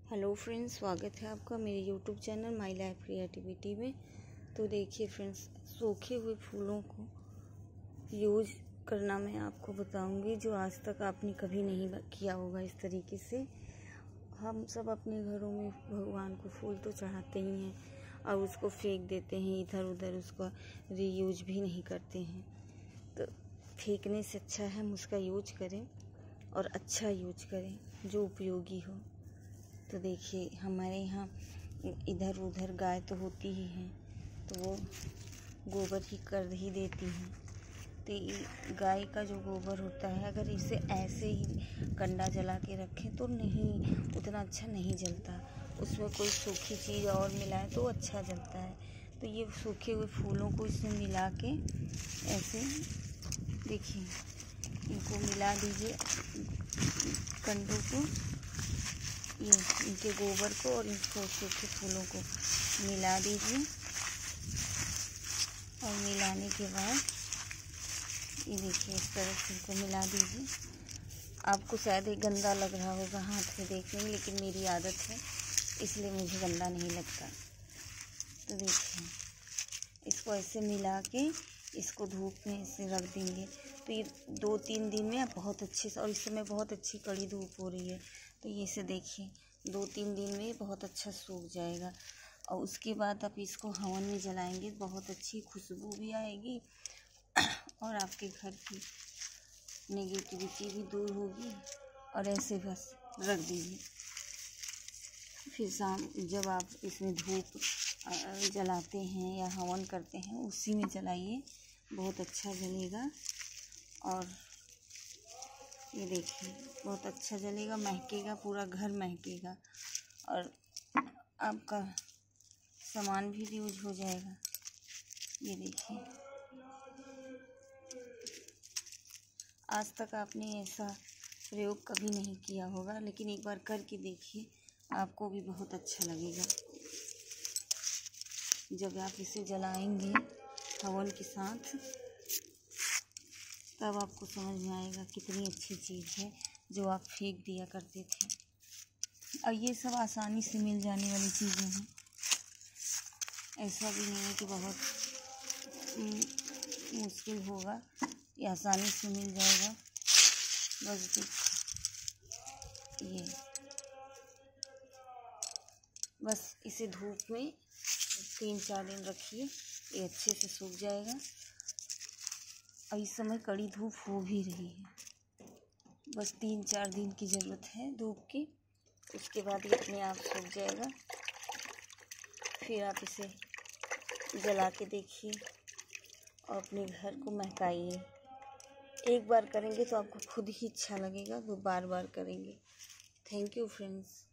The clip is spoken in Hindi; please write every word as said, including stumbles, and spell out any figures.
हेलो फ्रेंड्स, स्वागत है आपका मेरे YouTube channel my life creativity में। तो देखिए फ्रेंड्स, सूखे हुए फूलों को यूज करना मैं आपको बताऊंगी, जो आज तक आपने कभी नहीं किया होगा। इस तरीके से हम सब अपने घरों में भगवान को फूल तो चढ़ाते ही हैं और उसको फेंक देते हैं इधर उधर, उसका रीयूज भी नहीं करते हैं। तो फेंकने से अच्छा है हम उसका यूज करें और अच्छा यूज करें जो उपयोगी हो। तो देखिए, हमारे यहाँ इधर उधर गाय तो होती ही हैं, तो वो गोबर ही कर ही देती हैं। तो गाय का जो गोबर होता है, अगर इसे ऐसे ही कंडा जला के रखें तो नहीं, उतना अच्छा नहीं जलता। उसमें कोई सूखी चीज़ और मिलाए तो अच्छा जलता है। तो ये सूखे हुए फूलों को इसमें मिला के ऐसे देखिए, इनको मिला दीजिए, कंडों को, ये इनके गोबर को और इनको सूखे फूलों को मिला दीजिए। और मिलाने के बाद ये देखिए, इस तरह से इनको मिला दीजिए। आपको शायद ये गंदा लग रहा होगा हाथ में देखने में, लेकिन मेरी आदत है इसलिए मुझे गंदा नहीं लगता। तो देखिए, इसको ऐसे मिला के इसको धूप में ऐसे रख देंगे तो ये दो तीन दिन में बहुत अच्छे से, और इस समय बहुत अच्छी कड़ी धूप हो रही है, तो ये से देखिए दो तीन दिन में बहुत अच्छा सूख जाएगा। और उसके बाद आप इसको हवन में जलाएंगे, बहुत अच्छी खुशबू भी आएगी और आपके घर की नेगेटिविटी भी दूर होगी। और ऐसे बस रख दीजिए, फिर शाम जब आप इसमें धूप जलाते हैं या हवन करते हैं, उसी में जलाइए, बहुत अच्छा जलेगा। और ये देखिए, बहुत अच्छा जलेगा, महकेगा, पूरा घर महकेगा और आपका सामान भी यूज हो जाएगा। ये देखिए, आज तक आपने ऐसा प्रयोग कभी नहीं किया होगा, लेकिन एक बार करके देखिए, आपको भी बहुत अच्छा लगेगा। जब आप इसे जलाएंगे हवन के साथ, तब आपको समझ में आएगा कितनी अच्छी चीज़ है जो आप फेंक दिया करते थे। और ये सब आसानी से मिल जाने वाली चीज़ें हैं, ऐसा भी नहीं है कि बहुत मुश्किल होगा, ये आसानी से मिल जाएगा। बस ये बस इसे धूप में तीन चार दिन रखिए, ये अच्छे से सूख जाएगा। और इस समय कड़ी धूप हो भी रही है, बस तीन चार दिन की ज़रूरत है धूप की, उसके बाद ये अपने आप सूख जाएगा। फिर आप इसे जला के देखिए और अपने घर को महकाइए। एक बार करेंगे तो आपको खुद ही अच्छा लगेगा, वो बार बार करेंगे। Thank you friends.